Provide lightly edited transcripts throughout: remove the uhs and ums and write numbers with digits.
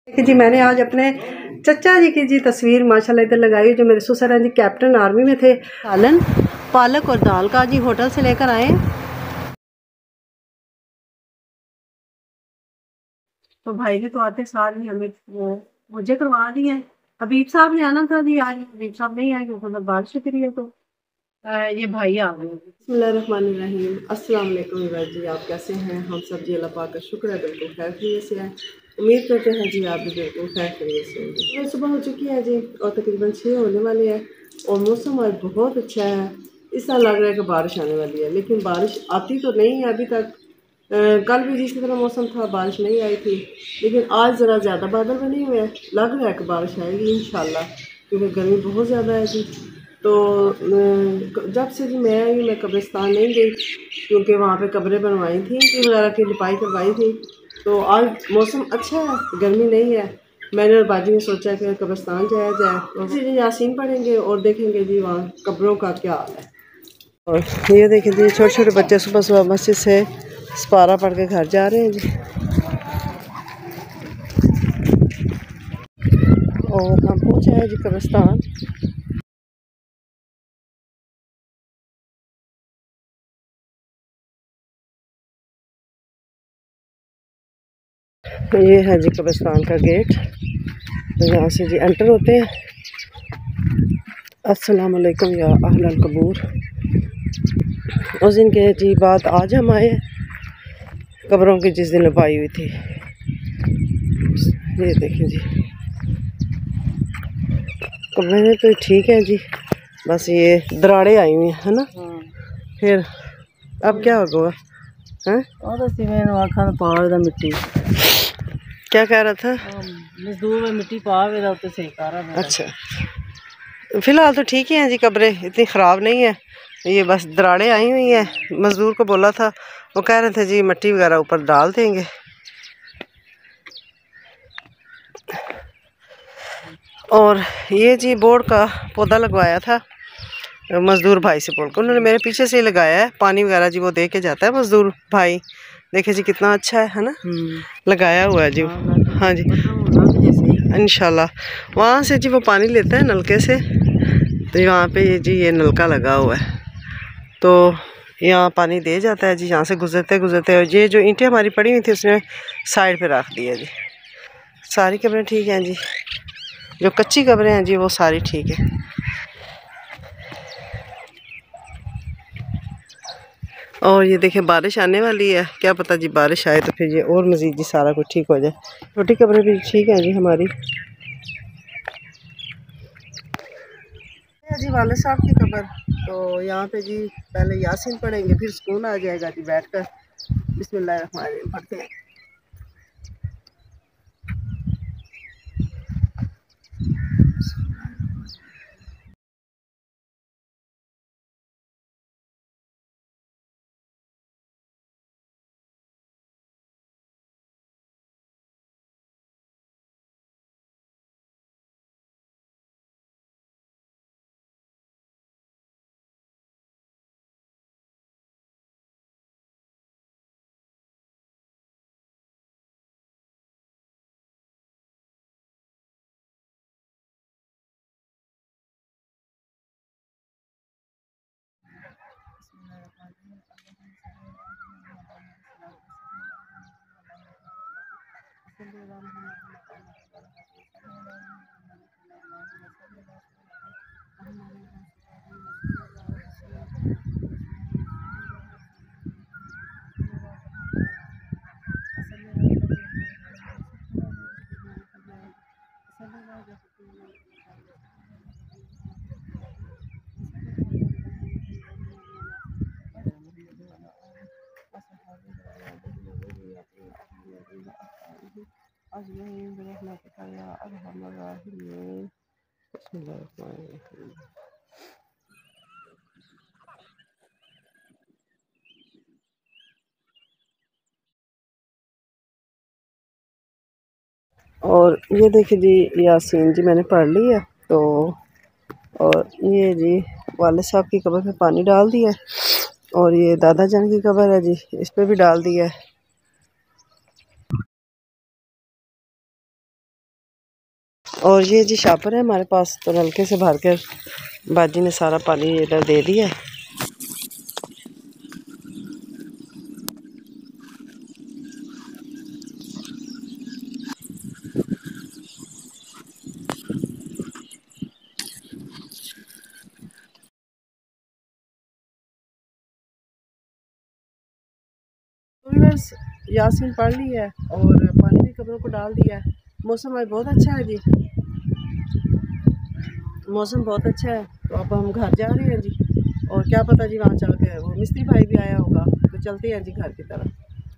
जी मैंने आज अपने चचा जी की जी तस्वीर माशाल्लाह इधर लगाई, जो मेरे ससुर हैं जी कैप्टन आर्मी में थे। सालन पालक और दाल का जी होटल से लेकर आए। तो भाई ने तो आते साल ही हमें मुझे करवा दी है। हबीब साहब ने आना था जी, आज हबीब साहब नहीं आए क्योंकि उधर बारिश शुक्रिया। तो ये भाई आ गए। बिस्मिल्लाहिर्रहमानिर्रहीम, अस्सलाम वालेकुम जी। आप कैसे हैं? हम सब जी अल्लाह पाक का शुक्र है बिल्कुल खैर खैरियत से हैं। उम्मीद करते हैं जी आप भी बिल्कुल खैर खैरियत से होंगे। सुबह हो चुकी है जी और तकरीबन 6 होने वाली है और मौसम आज बहुत अच्छा है। इस तरह लग रहा है कि बारिश आने वाली है, लेकिन बारिश आती तो नहीं है अभी तक। कल भी जिस तरह मौसम था बारिश नहीं आई थी, लेकिन आज ज़रा ज़्यादा बादल बने हुए हैं, लग रहा है कि बारिश आएगी इंशाल्लाह, क्योंकि गर्मी बहुत ज़्यादा है जी। तो जब से जी मैं आई मैं कब्रिस्तान नहीं गई, क्योंकि वहाँ पे कब्रें बनवाई थी वगैरह की लिपाई करवाई थी। तो आज मौसम अच्छा है, गर्मी नहीं है। मैंने और बाजी ने सोचा कि कब्रिस्तान जाया जाए, तो जी यासीन पढ़ेंगे और देखेंगे जी वहाँ कब्रों का क्या हाल है। और ये देखें जी छोटे छोटे बच्चे सुबह सुबह मस्जिद से सपारा पढ़ के घर जा रहे हैं जी। और हम पहुँचे हैं जी कब्रिस्तान। ये है जी कब्रिस्तान का गेट, तो यहाँ से जी एंटर होते हैं। अस्सलाम वालेकुम या अहलल कबूर। उस दिन के जी बात आज हम आए कब्रों की जिस दिन लिपाई हुई थी। ये देखें जी कब्रें तो ठीक है जी, बस ये दराड़े आई हुई है ना। फिर अब क्या होगा? हैं मिट्टी क्या कह रहा था? मजदूर में मिट्टी पावे सही कर रहा है। अच्छा फिलहाल तो ठीक ही हैं जी, कब्रें इतनी ख़राब नहीं है। ये बस दराड़े आई हुई हैं। मज़दूर को बोला था, वो कह रहे थे जी मिट्टी वगैरह ऊपर डाल देंगे। और ये जी बोर्ड का पौधा लगवाया था मज़दूर भाई से बोल कर, उन्होंने मेरे पीछे से ही लगाया है। पानी वगैरह जी वो दे के जाता है मज़दूर भाई। देखे जी कितना अच्छा है ना, लगाया हुआ है जी। हाँ जी इंशाल्लाह वहाँ से जी वो पानी लेता है नलके से। तो वहाँ पे ये जी ये नलका लगा हुआ है, तो यहाँ पानी दे जाता है जी। यहाँ से गुजरते गुजरते ये जो ईंटें हमारी पड़ी हुई थी उसने साइड पे रख दिया जी। सारी कब्रें ठीक हैं जी, जो कच्ची कब्रें हैं जी वो सारी ठीक है। और ये देखें बारिश आने वाली है, क्या पता जी बारिश आए तो फिर ये और मज़ीद जी सारा कुछ ठीक हो जाए। छोटी कब्रें भी ठीक हैं जी हमारी। जी वाले साहब की कब्र, तो यहाँ पे जी पहले यासीन पढ़ेंगे, फिर सुकून आ जाएगा जी बैठकर। बिस्मिल्लाहिर्रहमानिर्रहीम पढ़ते हैं। और ये देखिए जी यासीन जी मैंने पढ़ ली है। तो और ये जी वाले साहब की कब्र पे पानी डाल दिया है, और ये दादा जान की कब्र है जी, इस पे भी डाल दिया है। और ये जी शापर है हमारे पास, तो नलके से भर कर बाजी ने सारा पानी इधर दे दिया है। बस यासीन पढ़ ली है और पानी भी कपड़ों को डाल दिया है। मौसम आज बहुत अच्छा है जी, मौसम बहुत अच्छा है। तो अब हम घर जा रहे हैं जी, और क्या पता जी वहाँ चल के वो मिस्त्री भाई भी आया होगा, तो चलते हैं जी घर की तरफ।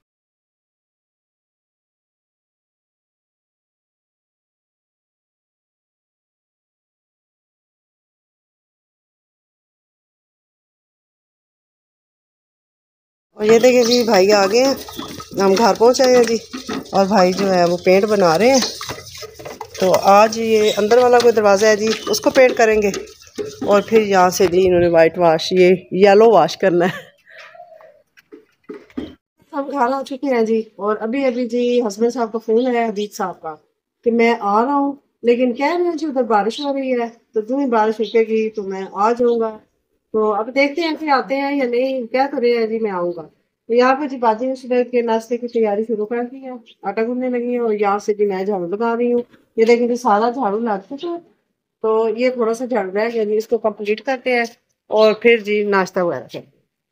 और ये देखिए जी भाई आ गए हैं, हम घर पहुँच आए हैं जी। और भाई जो है वो पेंट बना रहे हैं। तो आज ये अंदर वाला कोई दरवाज़ा है जी, उसको पेंट करेंगे। और फिर यहाँ से जी इन्होंने वाइट वाश, ये येलो वाश करना है। हम घर आ चुके हैं जी, और अभी अभी जी हस्बैंड साहब का फ़ोन आया हबीब साहब का कि मैं आ रहा हूँ, लेकिन कह रहे हैं जी उधर बारिश हो रही है, तो जो ही बारिश रुकेगी तो मैं आ जाऊँगा। तो अब देखते हैं कि आते हैं या नहीं, क्या कर रहे हैं जी, मैं आऊँगा। तो यहाँ पे जी बाजी ने सुबह के नाश्ते की तैयारी शुरू कर दी है, आटा गूंदने लगी है, और यहाँ से जी मैं झाड़ू लगा रही हूँ। ये देखिए जी सारा झाड़ू लग चुका है, तो ये थोड़ा सा झाड़ू रह गया जी, इसको कंप्लीट करते हैं और फिर जी नाश्ता वगैरह करते हैं।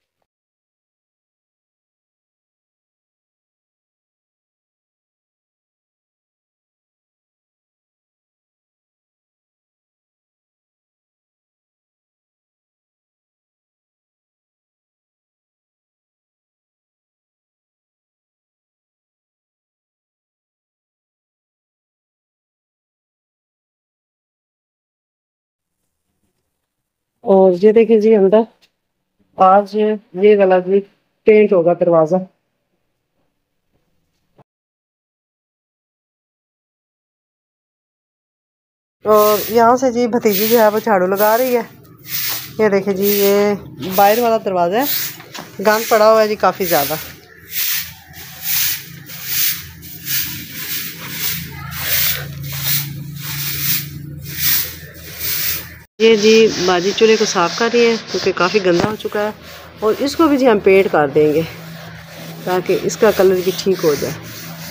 और ये देखिए जी अंदर आज ये वाला जी पेंट होगा दरवाजा। और यहाँ से जी भतीजी जो है वो झाड़ू लगा रही है। ये देखिए जी ये बाहर वाला दरवाजा है, गंद पड़ा हुआ है जी काफ़ी ज़्यादा। ये जी बाजी चूल्हे को साफ़ कर रही है क्योंकि काफ़ी गंदा हो चुका है, और इसको भी जी हम पेंट कर देंगे ताकि इसका कलर भी ठीक हो जाए।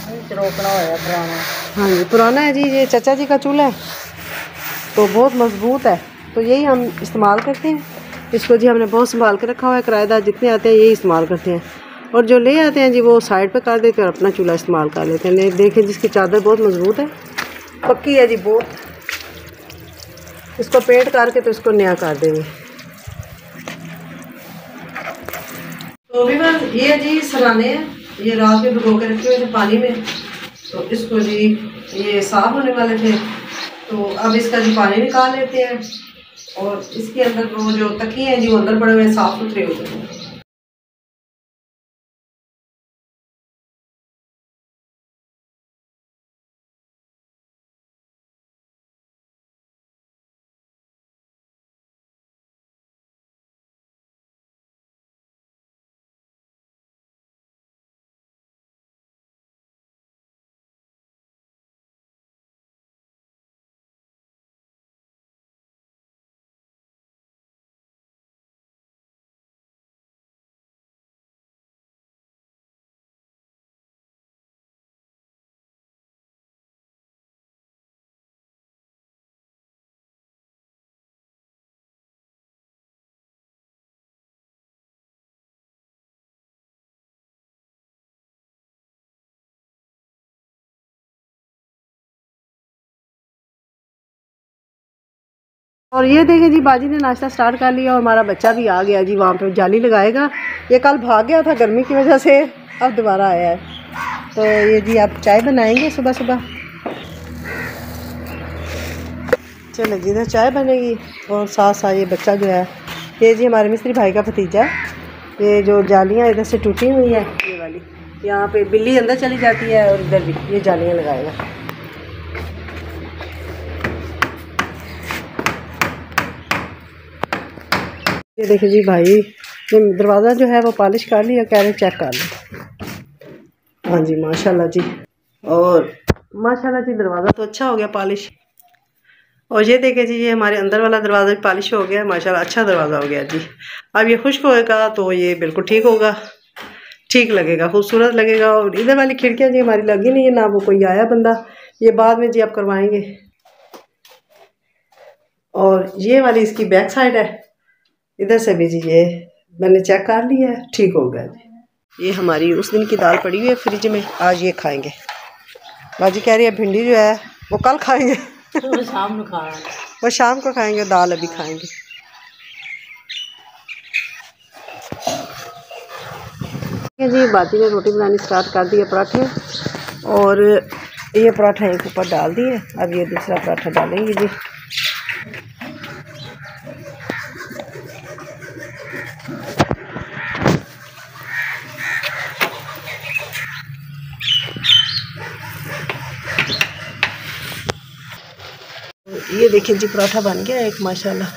हाँ जी पुराना है जी, ये चाचा जी का चूल्हा है तो बहुत मजबूत है, तो यही हम इस्तेमाल करते हैं। इसको जी हमने बहुत संभाल के रखा हुआ है, किराएदार जितने आते हैं यही इस्तेमाल करते हैं, और जो ले आते हैं जी वो साइड पे कर देते हैं और अपना चूल्हा इस्तेमाल कर लेते हैं। देखिए जिसकी चादर बहुत मजबूत है, पक्की है जी बहुत। इसको पेंट करके तो इसको नया कर देंगे। तो भी बस ये जी सराने हैं, ये रात में भिगो के रखे हुए थे पानी में, तो इसको जी ये साफ होने वाले थे, तो अब इसका जी पानी निकाल लेते हैं, और इसके अंदर वो जो तकिए हैं जी वो अंदर पड़े हुए साफ सुथरे हो गए। और ये देखें जी बाजी ने नाश्ता स्टार्ट कर लिया, और हमारा बच्चा भी आ गया जी, वहाँ पे जाली लगाएगा। ये कल भाग गया था गर्मी की वजह से, अब दोबारा आया है। तो ये जी आप चाय बनाएंगे सुबह सुबह? चलो जी इधर चाय बनेगी, और साथ साथ ये बच्चा जो है, ये जी हमारे मिस्त्री भाई का भतीजा है। ये जो जालियाँ इधर से टूटी हुई है ये वाली, यहाँ पे बिल्ली अंदर चली जाती है, और इधर भी ये जालियाँ लगाएगा। ये देखिए जी भाई ये दरवाज़ा जो है वो पॉलिश कर लिया, कह रहे चेक कर लो। हाँ जी माशाल्लाह जी, और माशाल्लाह जी दरवाज़ा तो अच्छा हो गया पॉलिश। और ये देखें जी, ये हमारे अंदर वाला दरवाज़ा भी पॉलिश हो गया माशाल्लाह, अच्छा दरवाज़ा हो गया जी। अब ये खुश्क होएगा तो ये बिल्कुल ठीक होगा, ठीक लगेगा, खूबसूरत लगेगा। और इधर वाली खिड़कियाँ जी हमारी लगी नहीं है, ना वो कोई आया बंदा, ये बाद में जी आप करवाएंगे। और ये वाली इसकी बैक साइड है, इधर से भी जी ये मैंने चेक कर लिया है, ठीक हो गया जी। ये हमारी उस दिन की दाल पड़ी हुई है फ्रिज में, आज ये खाएंगे। बाजी कह रही है भिंडी जो है वो कल खाएंगे, वो शाम को खाना, वो शाम को खाएंगे, दाल अभी खाएंगे। जी बाजी ने रोटी बनानी स्टार्ट कर दी है, पराठे, और ये पराठा एक ऊपर डाल दिए, अब ये दूसरा पराठा डालेंगे जी। ये देखिए जी पराठा बन गया एक माशाल्लाह।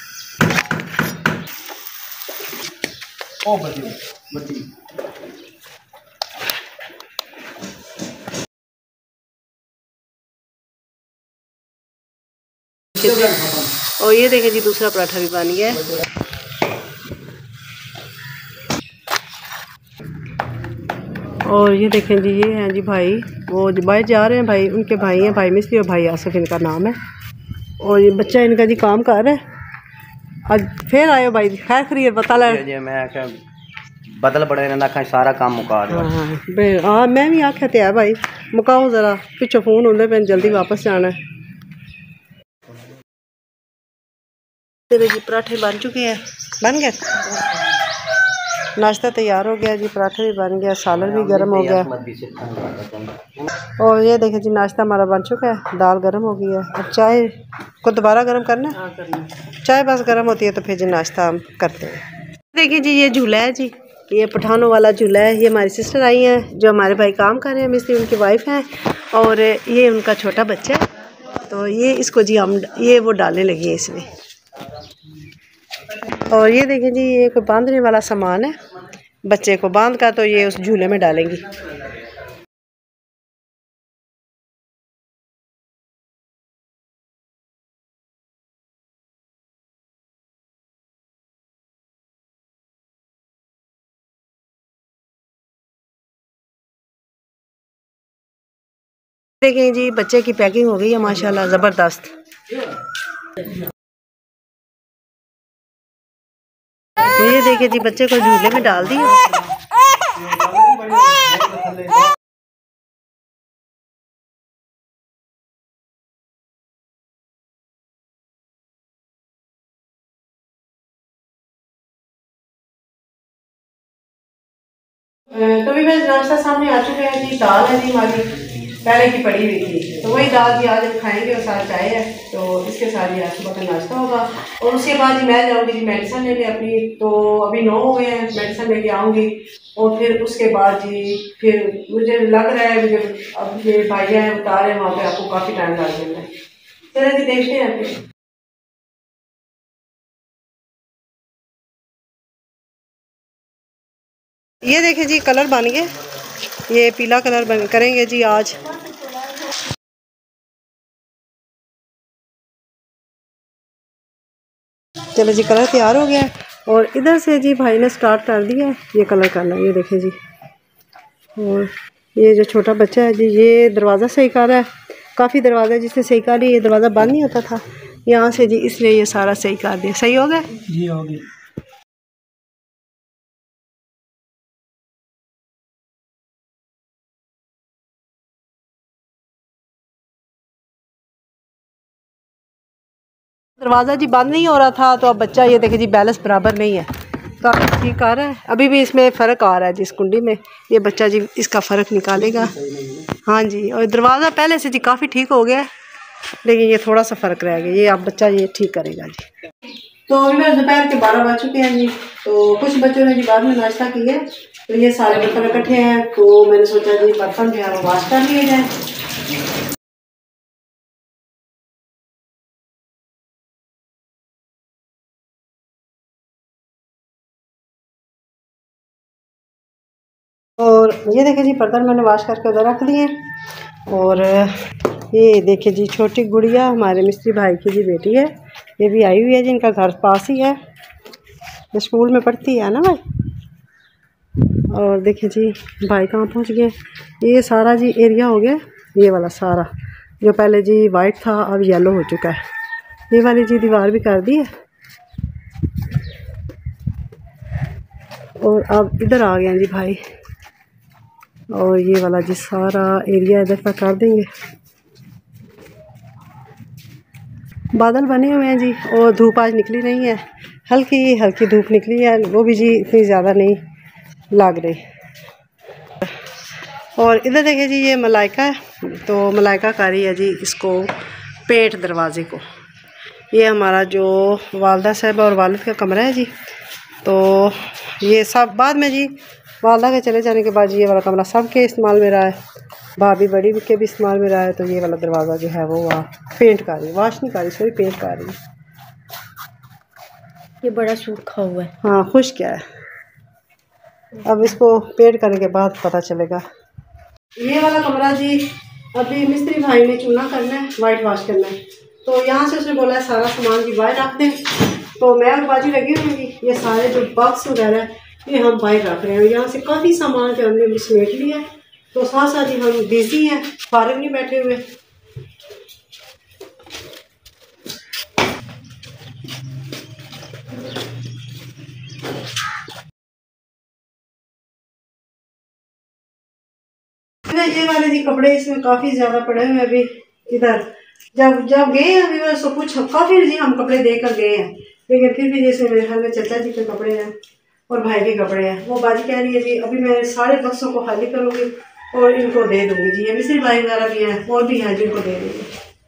और ये देखिए जी दूसरा पराठा भी बन गया है। और ये देखें जी, ये हैं जी भाई, वो जो बाहर जा रहे हैं भाई, उनके भाई हैं, भाई मिस्त्री और भाई आसिफ इनका नाम है। और ये बच्चा इनका जी काम कर रहा है। आज फिर आयो भाई, खैर खैरियत बता ले। मैं क्या बदल बड़े ना खाए, सारा काम मुका दो। हाँ मैं भी आख्या तो है भाई, मुकाओ ज़रा, पिछो फ़ोन होंगे पे जल्दी वापस जाना है। तेरे जी पराठे बन चुके हैं, बन गए, नाश्ता तैयार हो गया जी, पराठे भी बन गया, सालन भी गर्म हो गया। और ये देखें जी नाश्ता हमारा बन चुका है, दाल गर्म हो गई है। अब चाय को दोबारा गर्म करना है, चाय बस गर्म होती है तो फिर जी नाश्ता हम करते हैं। देखिए जी ये झूला है जी, ये पठानों वाला झूला है। ये हमारी सिस्टर आई हैं, जो हमारे भाई काम कर रहे हैं, मिस्त्री उनकी वाइफ हैं, और ये उनका छोटा बच्चा है। तो ये इसको जी हम ये वो डालने लगी है इसमें। और ये देखिए जी ये कोई बांधने वाला सामान है, बच्चे को बांध कर तो ये उस झूले में डालेंगी। देखिए जी बच्चे की पैकिंग हो गई है माशाल्लाह ज़बरदस्त। तो ये देखिए जी बच्चे को झूले में डाल दिया। तो भी बस नाश्ता सामने आ चुका है जी, दाल है जी हमारी पहले की पड़ी हुई थी, तो वही दाल जी आज हम खाएंगे और साथ चाय है, तो इसके साथ ही आज सुबह का नाश्ता होगा। और उसके बाद जी मैं जाऊँगी जी मेडिसिन लेने अपनी, तो अभी 9 हो गए हैं, मेडिसिन लेके आऊँगी। और फिर उसके बाद जी फिर मुझे लग रहा है, मुझे अब ये भाइया हैं बता रहे हैं वहाँ पे आपको काफ़ी टाइम लग जाएगा। चलिए जी देखते हैं फिर। ये देखें जी कलर बन गए, ये पीला कलर बन करेंगे जी आज। चलो जी कलर तैयार हो गया है, और इधर से जी भाई ने स्टार्ट कर दिया है ये कलर करना, ये देखें जी। और ये जो छोटा बच्चा है जी ये दरवाज़ा सही कर रहा है, काफ़ी दरवाज़ा जिसने सही कर लिया, ये दरवाज़ा बंद नहीं होता था यहाँ से जी, इसलिए ये सारा सही कर दिया। सही हो गया जी, हो गया। दरवाज़ा जी बंद नहीं हो रहा था, तो अब बच्चा ये देखे जी बैलेंस बराबर नहीं है, तो अब ठीक आ रहा है। अभी भी इसमें फ़र्क आ रहा है जिस कुंडी में, ये बच्चा जी इसका फ़र्क निकालेगा। हाँ जी, और दरवाज़ा पहले से जी काफ़ी ठीक हो गया है, लेकिन ये थोड़ा सा फ़र्क रह गया, ये अब बच्चा ये ठीक करेगा जी। तो अभी मैं दोपहर के 12 बज चुके हैं जी, तो कुछ बच्चों ने जी बाद में नाश्ता किया, तो ये सारे बर्तन इकट्ठे हैं, तो मैंने सोचा जी बर्तन जो है वो वाश कर लिए जाए। और ये देखें जी बर्तन मैंने वाश करके उधर रख दिए। और ये देखिए जी छोटी गुड़िया हमारे मिस्त्री भाई की जी बेटी है, ये भी आई हुई है जी, इनका घर पास ही है, ये स्कूल में पढ़ती है ना भाई। और देखिए जी भाई कहाँ पहुँच गए। ये सारा जी एरिया हो गया, ये वाला सारा जो पहले जी वाइट था अब येलो हो चुका है। ये वाली जी दीवार भी कर दी है और अब इधर आ गए हैं जी भाई। और ये वाला जी सारा एरिया इधर तक कर देंगे। बादल बने हुए हैं जी और धूप आज निकली नहीं है, हल्की हल्की धूप निकली है, वो भी जी इतनी ज़्यादा नहीं लग रही। और इधर देखिए जी ये मलाइका है, तो मलाइका कर रही है जी इसको पेंट दरवाजे को। ये हमारा जो वालदा साहब और वालिद का कमरा है जी, तो ये सब बाद में जी वालदा के चले जाने के बाद ये वाला कमरा सब के इस्तेमाल में रहा है, भाभी बड़ी के भी इस्तेमाल में रहा है। तो ये वाला दरवाज़ा जो है वो वहाँ पेंट कर रही है, वाश नहीं कर रही, सॉरी पेंट कर रही है। ये बड़ा सूखा हुआ है, हाँ खुश क्या है, अब इसको पेंट करने के बाद पता चलेगा। ये वाला कमरा जी अभी मिस्त्री भाई ने चूना करना है, वाइट वाश करना है, तो यहाँ से उसने बोला है सारा सामान जी बाहर रख दें। तो मैं और बाजी लगी हुई जी, ये सारे जो बॉक्स वगैरह है ये हम बाहर रख रहे हैं। यहाँ से काफ़ी सामान जो हमने समेट लिया है, तो साथ साथ ही हम बिजी हैं, फारिग नहीं बैठे हुए। ये वाले जी कपड़े इसमें काफ़ी ज़्यादा पड़े हुए हैं अभी। इधर जब गए हैं अभी वो सब कुछ काफ़ी जी हम कपड़े देकर गए हैं, लेकिन फिर भी जैसे मेरे घर में चाचा जी के कपड़े हैं और भाई के कपड़े हैं। वो बाजी कह रही है जी अभी मैं सारे बक्सों को खाली करूँगी और इनको दे दूँगी जी। ये मिस्त्री भाई वगैरह भी हैं और भी हैं जिनको दे दूँगी।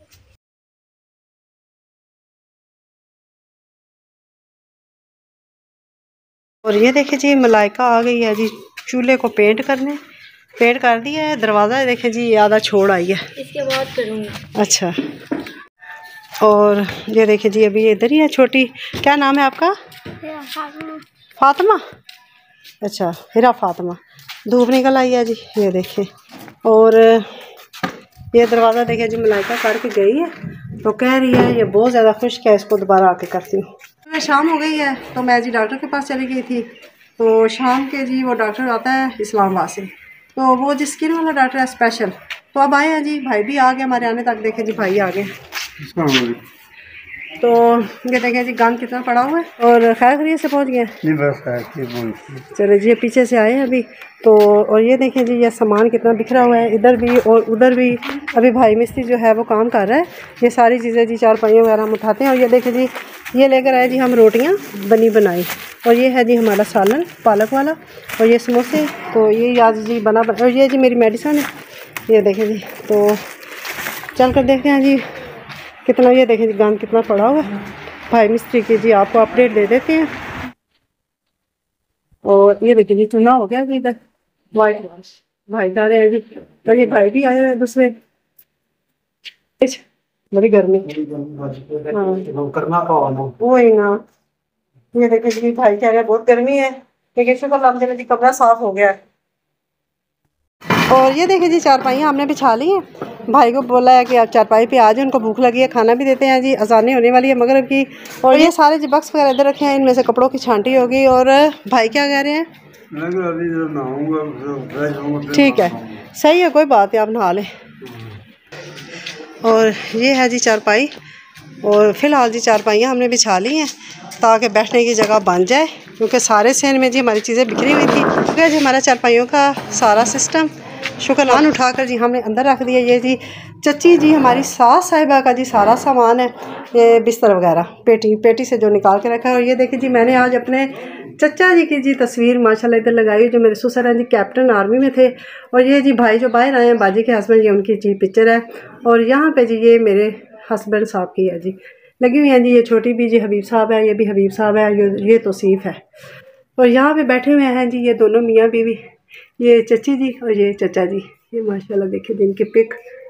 और ये देखिए जी मलाइका आ गई है जी चूल्हे को पेंट करने, पेंट कर दिया है। दरवाज़ा देखें जी ये आधा छोड़ आई है, इसके बाद करूँगी। अच्छा। और ये देखिए जी अभी इधर ही है छोटी, क्या नाम है आपका? फातिमा, अच्छा हिरा फातिमा। धूप निकल आई है जी ये देखिए। और ये दरवाज़ा देखिए जी मलाइका करके गई है, तो कह रही है ये बहुत ज़्यादा खुश्क है, इसको दोबारा आके करती हूँ। शाम हो गई है तो मैं जी डॉक्टर के पास चली गई थी, तो शाम के जी वो डॉक्टर आता है इस्लामाबाद से, तो वो जी स्किन वाला डॉक्टर है स्पेशल। तो अब आए हैं जी, भाई भी आ गए हमारे आने तक, देखे जी भाई आ गए। तो ये देखें जी गंद कितना पड़ा हुआ है। और खैर खरीद से पहुंच गए, चलो जी पीछे से आए हैं अभी। तो और ये देखें जी ये सामान कितना बिखरा हुआ है, इधर भी और उधर भी। अभी भाई मिस्त्री जो है वो काम कर रहा है, ये सारी चीज़ें जी चारपाई वगैरह हम उठाते हैं। और ये देखें जी ये लेकर आए जी हम रोटियाँ बनाई, और ये है जी हमारा सालन पालक वाला, और ये समोसे। तो ये आज जी बना और ये जी मेरी मेडिसिन है, ये देखें जी। तो चल कर देखते हैं जी कितना, ये देखें जी गंद कितना पड़ा हुआ है। भाई मिस्त्री की जी आपको अपडेट दे देते हैं। और ये देखिए जी चूना हो गया जी इधर वाइट वॉश, भाई जा रहे हैं जी। तो ये भाई भी आए हैं दूसरे, बड़ी गर्मी वो ही ना। ये देखिए जी भाई कह रहे हैं बहुत गर्मी है, लेकिन शुक्र अल्हम्दुलिल्लाह जी कमरा साफ हो गया है। और ये देखिए जी चारपाइयाँ हमने बिछा ली हैं, भाई को बोला है कि आप चारपाई पे आ जाए, उनको भूख लगी है, खाना भी देते हैं जी। अजानें होने वाली है मगरिब की। और ये सारे जी बक्स वगैरह इधर रखे हैं, इनमें से कपड़ों की छांटी होगी। और भाई क्या कह रहे हैं? ठीक है सही है, कोई बात है, आप नहा लें। और ये है जी चारपाई, और फ़िलहाल जी चारपाइयाँ हमने बिछा ली हैं ताकि बैठने की जगह बन जाए, क्योंकि सारे सेन में जी हमारी चीज़ें बिखरी हुई थी। तो जी हमारा चारपाइयों का सारा सिस्टम शुक्रान उठाकर जी हमने अंदर रख दिया। ये जी चच्ची जी हमारी सास साहिबा का जी सारा सामान है, ये बिस्तर वगैरह पेटी से जो निकाल के रखा है। और ये देखिए जी मैंने आज अपने चचा जी की जी तस्वीर माशाल्लाह इधर लगाई, जो मेरे ससुर हैं जी कैप्टन आर्मी में थे। और ये जी भाई जो बाहर आए हैं बाजी के हस्बैंड, ये उनकी जी पिक्चर है। और यहाँ पे जी ये मेरे हस्बैंड साहब की है जी लगी हुई है जी। ये छोटी भी जी हबीब साहब है, ये भी हबीब साहब है, ये तौसीफ़ है। और यहाँ पे बैठे हुए हैं जी ये दोनों मियाँ बीवी, ये चची जी और ये चचा जी। ये माशाल्लाह देखिए जिनके पिक।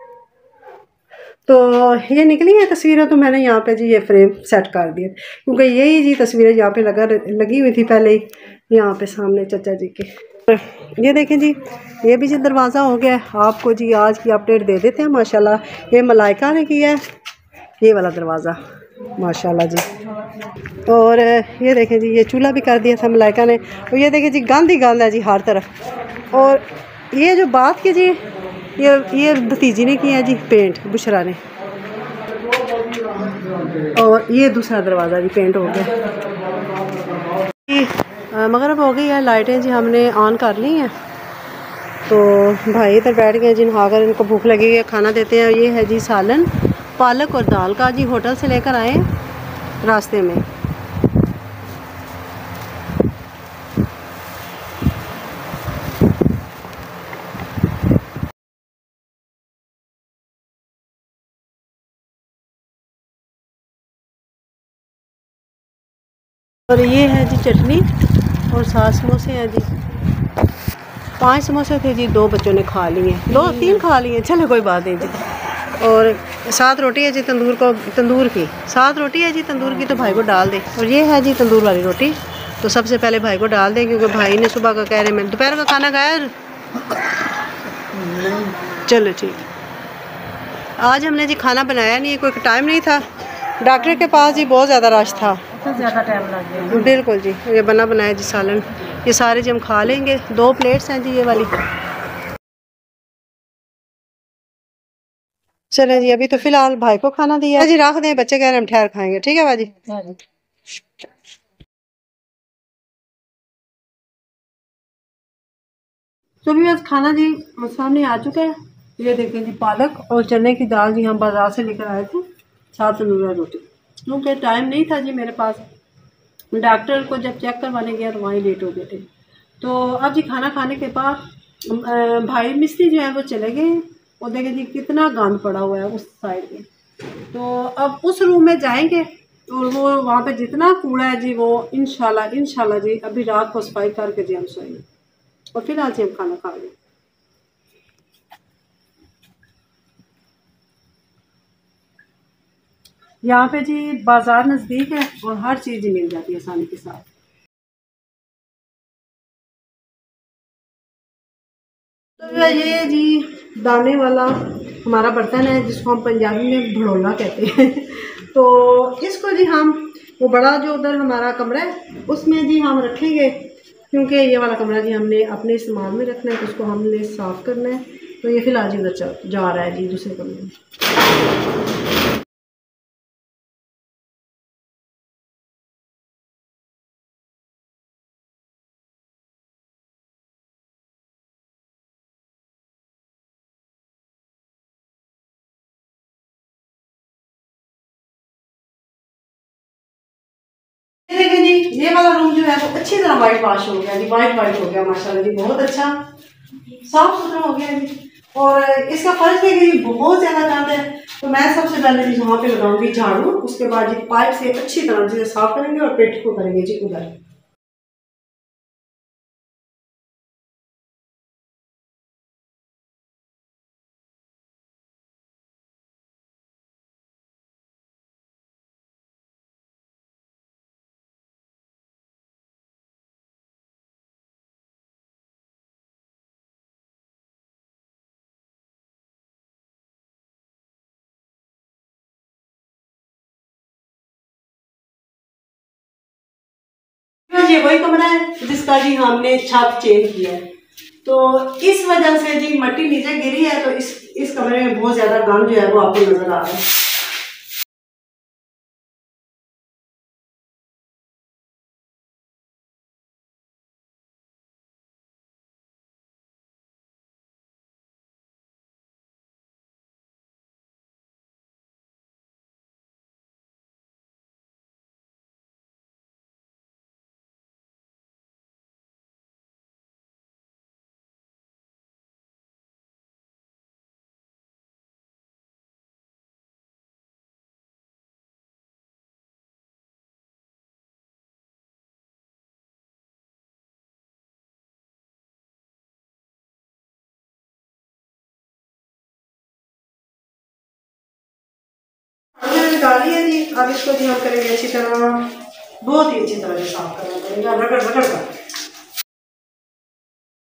तो ये निकली है तस्वीरें, तो मैंने यहाँ पे जी ये फ्रेम सेट कर दिया, क्योंकि यही जी तस्वीरें यहाँ पे लगी हुई थी पहले ही यहाँ पे सामने चचा जी के। ये देखें जी, ये भी जी दरवाज़ा हो गया है। आपको जी आज की अपडेट दे देते हैं माशाल्लाह। ये मलाइका ने किया है ये वाला दरवाज़ा माशाल्लाह जी। और ये देखें जी, ये चूल्हा भी कर दिया था मलाइका ने। और ये देखें जी, गंद ही गंद है जी हर तरफ। और ये जो बात की जी, ये भतीजी ने किया जी पेंट, बुशरा ने। और ये दूसरा दरवाज़ा जी पेंट हो गया जी। मगरिब हो गई है, लाइटें जी हमने ऑन कर ली हैं। तो भाई इधर बैठ गए जिन खाकर इनको भूख लगी है, खाना देते हैं। ये है जी सालन पालक और दाल का जी, होटल से लेकर आए रास्ते में। और ये है जी चटनी और 7 समोसे हैं जी। 5 समोसे थे जी, 2 बच्चों ने खा लिए, 2-3 खा लिए, चलो कोई बात नहीं जी। और 7 रोटी है जी तंदूर की 7 रोटी है जी तंदूर की, तो भाई को डाल दे। और ये है जी तंदूर वाली रोटी, तो सबसे पहले भाई को डाल दें क्योंकि भाई ने सुबह का कह रहे मैं दोपहर का खाना खाया। चलो ठीक। आज हमने जी खाना बनाया नहीं है, कोई टाइम नहीं था। डॉक्टर के पास जी बहुत ज़्यादा रश था, ज़्यादा टाइम लग गया। बिल्कुल जी। ये बना बनाया जी सालन, ये सारे जी हम खा लेंगे। 2 प्लेट्स हैं जी ये वाली। चलें जी, अभी तो फिलहाल भाई को खाना दिया जी, रख दें, बच्चे कह रहे हम ठहर खाएंगे। ठीक है बाजी। तो भी बस खाना जी सामने आ चुका है। ये देखें जी, पालक और चने की दाल जी हम बाजार से लेकर आए थे, 7 तंदूरी रोटी। क्योंकि टाइम नहीं था जी मेरे पास, डॉक्टर को जब चेक करवाने गया तो वहीं लेट हो गए थे। तो अब जी खाना खाने के बाद भाई मिस्त्री जो है वो चले गए हैं। और देखें जी कितना गंद पड़ा हुआ है उस साइड में। तो अब उस रूम में जाएंगे और वो वहाँ पे जितना कूड़ा है जी वो इंशाल्लाह जी अभी रात को सफाई करके जी हम सोएंगे। और फिर आज हम खाना खाएंगे। यहाँ पे जी बाजार नज़दीक है और हर चीज़ मिल जाती है आसानी के साथ। तो ये जी दाने वाला हमारा बर्तन है जिसको हम पंजाबी में भड़ोला कहते हैं। तो इसको जी हम वो बड़ा जो उधर हमारा कमरा है उसमें जी हम रखेंगे, क्योंकि ये वाला कमरा जी हमने अपने इस्तेमाल में रखना है, तो उसको हमने साफ़ करना है। तो ये फिलहाल जी उधर जा रहा है जी दूसरे कमरे में। ये देखिए जी, ये वाला रूम जो है वो अच्छी तरह वाइट वॉश हो गया जी, वाइट हो गया माशाल्लाह जी, बहुत अच्छा साफ सुथरा हो गया जी। और इसका फर्श देखिए जी बहुत ज्यादा गंद है। तो मैं सबसे पहले जी यहाँ पे लगाऊंगी झाड़ू, उसके बाद जी पाइप से अच्छी तरह से साफ करेंगे और पेट को करेंगे जी उधर। ये वही कमरा है जिसका जी हमने छत चेंज किया है। तो इस वजह से जी मट्टी नीचे गिरी है, तो इस कमरे में बहुत ज्यादा गंद जो है वो आपको नजर आ रहा है। निकाली है जी, अब इसको जी हम करेंगे अच्छी तरह, बहुत ही अच्छी तरह से साफ करना पड़ेगा, रगड़ रगड़ कर।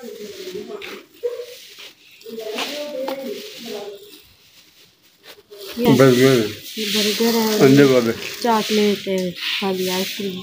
बर्गर बर्गर है, अंडे वाले चॉकलेट है, खाली आइसक्रीम।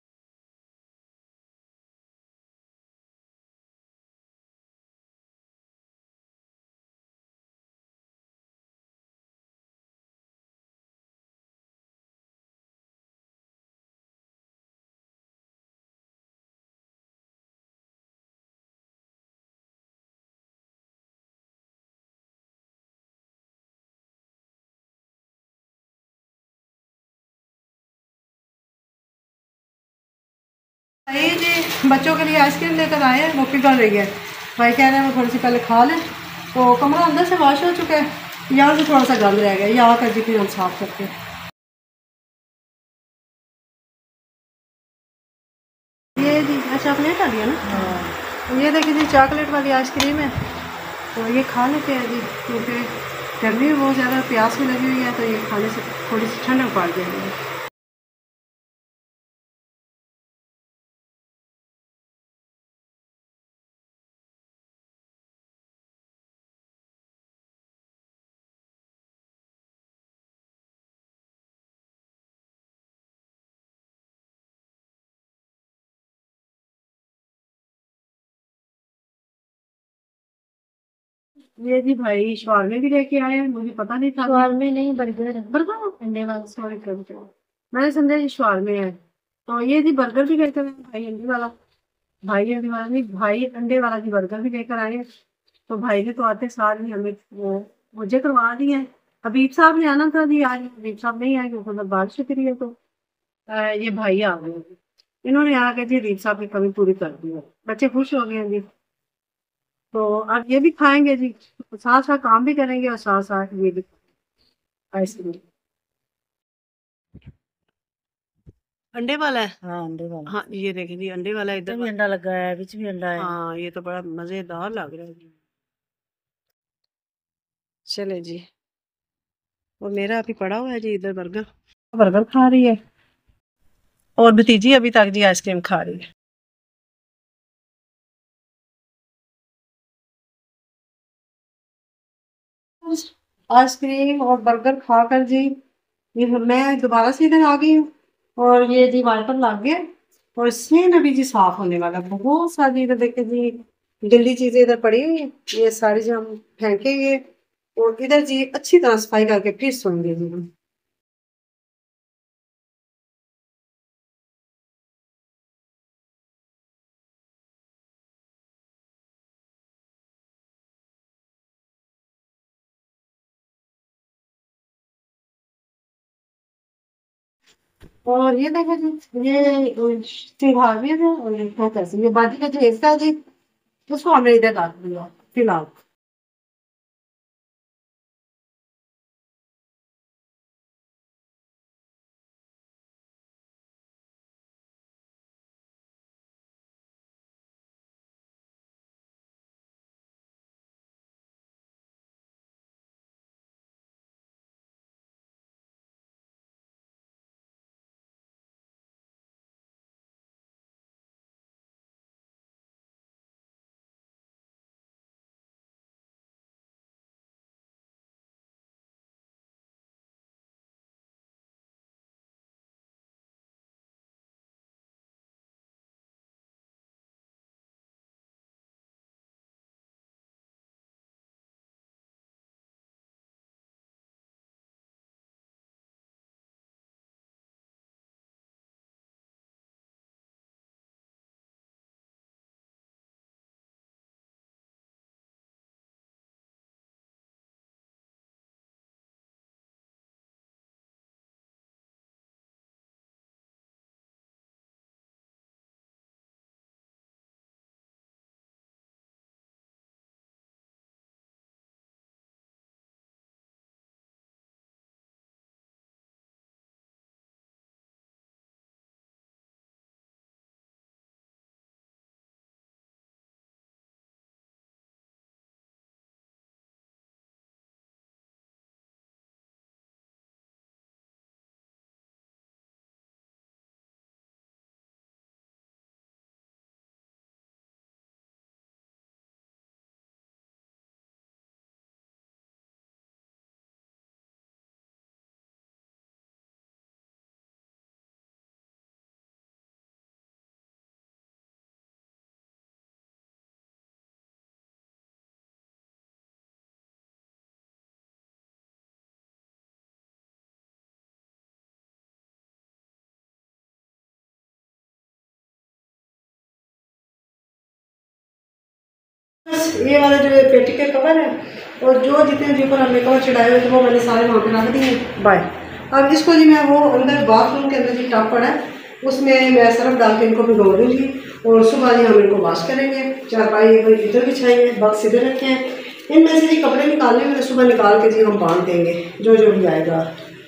ये जी बच्चों के लिए आइसक्रीम लेकर आए हैं, वो पिघल रही है। भाई कह रहे हैं वो थोड़ी सी पहले खा लें। तो कमरा अंदर से वॉश हो चुका है, यहाँ से थोड़ा सा गंद रह गया, यहाँ आकर जितनी हम साफ करते हैं। ये जी अच्छा आपने खा लिया ना। ये देखिए जी चॉकलेट वाली आइसक्रीम है, तो ये खा लेते हैं जी, क्योंकि गर्मी भी बहुत ज़्यादा, प्यास भी लगी हुई है, तो ये खाने से थोड़ी सी ठंडक पड़ जाएगी। ये जी भाई शवारमे भी लेके आए हैं, मुझे पता नहीं था। शवारमे नहीं, बर्गर है, बर्गर अंडे वाला। सॉरी कर, मैंने समझा जी शवारमे है। तो ये जी बर्गर भी लेकर आए भाई अंडे वाला। भाई अंडे वाला नहीं, भाई अंडे वाला जी बर्गर भी लेकर आए हैं। तो भाई ने तो आते साथ ही हमें वो मुझे करवा दी है। हबीब साहब ने आना था जी, आज हबीब साहब नहीं आए क्योंकि मतलब बारिश शुक्री है। तो ये भाई आ गए हैं। इन्होंने आके जी हबीब साहब की कमी पूरी कर दी है, बच्चे खुश हो गए हैं जी। तो अब ये भी खाएंगे जी, साथ साथ काम भी करेंगे और साथ साथ ये भी आइसक्रीम। अंडे वाला है। हाँ, अंडे वाला। हाँ ये देखें जी अंडे वाला इधर इधर। भी अंडा लगा है, बीच भी अंडा है। हाँ ये तो बड़ा मजेदार लग रहा है जी। चले जी, और मेरा अभी पड़ा हुआ है जी इधर बर्गर, बर्गर खा रही है और भतीजी अभी तक जी आइसक्रीम खा रही है। आइसक्रीम और बर्गर खाकर जी ये मैं दोबारा से इधर आ गई हूँ, और ये जी वाइपर लग गया, और इसमें ना भी जी साफ होने वाला बहुत सारी इधर देखे जी गंदी चीजें इधर पड़ी हुई हैं, ये सारी जो हम फेंकेंगे और इधर जी अच्छी तरह सफाई करके फिर सोएंगे जी हम। और ये देखो जी ये सिंघार भी है और ये कैसे ये बाजी का जो हिस्सा है जी उसको हमने इधर डाल दिया फिलहाल। ये वाले जो पेटी के कवर है और जो जितने भी ऊपर हमने कवर चढ़ाए हुए थे वो मैंने सारे वहाँ पे रख दिए बाय। अब इसको जी मैं वो अंदर बाथरूम के अंदर जी टब पड़ा है उसमें मैं सर्फ डाल के इनको भिगो दूँगी और सुबह जी हम इनको वॉश करेंगे। चारपाई इधर बिछाएंगे, बक्स इधर रखे हैं, इनमें से जी कपड़े निकालने में सुबह निकाल के जी हम बांध देंगे जो जो भी आएगा।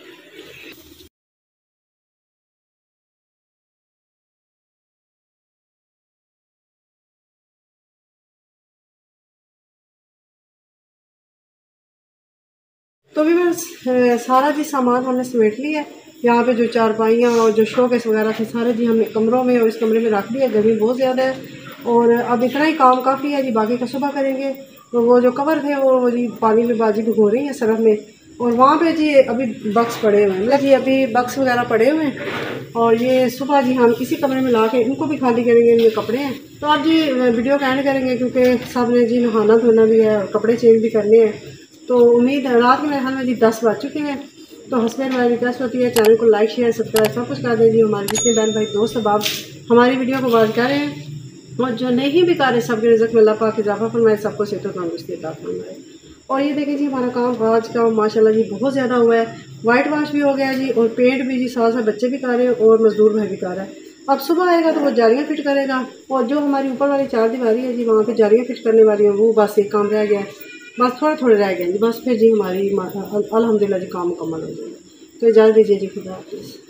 तो भी बस सारा जी सामान हमने समेट लिया है। यहाँ पे जो चारपाइयाँ और जो शोकेस वगैरह थे सारे जी हमने कमरों में और इस कमरे में रख दिया। गर्मी बहुत ज़्यादा है और अब इतना ही काम काफ़ी है जी, बाकी का सुबह करेंगे। तो वो जो कवर थे वो जी पानी में बाजी भिगो रही है सरफ में और वहाँ पे जी अभी बक्स पड़े हुए हैं, मतलब जी अभी बक्स वगैरह पड़े हुए हैं और ये सुबह जी हम इसी कमरे में ला के इनको भी खाली करेंगे। इनके कपड़े हैं तो आप जी वीडियो का एंड करेंगे क्योंकि सब ने जी नहाना धोना भी है और कपड़े चेंज भी करने हैं। तो उम्मीद है रात के मेरे ख्याल में जी 10 बज चुके हैं। तो हस्बैंड वाली रिक्वेस्ट होती है चैनल को लाइक शेयर सब्सक्राइब सब कुछ कर दीजिए। हमारे जितने बहन भाई दोस्त अब हमारी वीडियो को वॉच कर रहे हैं और जो नहीं भी कर रहे सबके रिज़्क़ में अल्लाह पाक इजाफा फरमाए, सबको सेहत और तंदुरुस्ती अता फरमाए। और ये देखिए जी हमारा काम आज का माशाल्लाह जी बहुत ज़्यादा हुआ है। वाइट वॉश भी हो गया जी और पेंट भी जी साथ साथ बच्चे भी कर रहे हैं और मजदूर भाई भी कर रहा है। अब सुबह आएगा तो वो जालियाँ फिट करेगा और जो हमारी ऊपर वाली 4 दीवारी है जी वहाँ पे जालियाँ फिट करने वाली हैं वो बस एक काम रह गया है, बस थोड़े रह गए जी, बस फिर जी हमारी अल्हम्दुलिल्लाह जी काम मुकम्मल हो जाएगा। तो इजाज़त दीजिए जी, खुदा हाफ़िज़।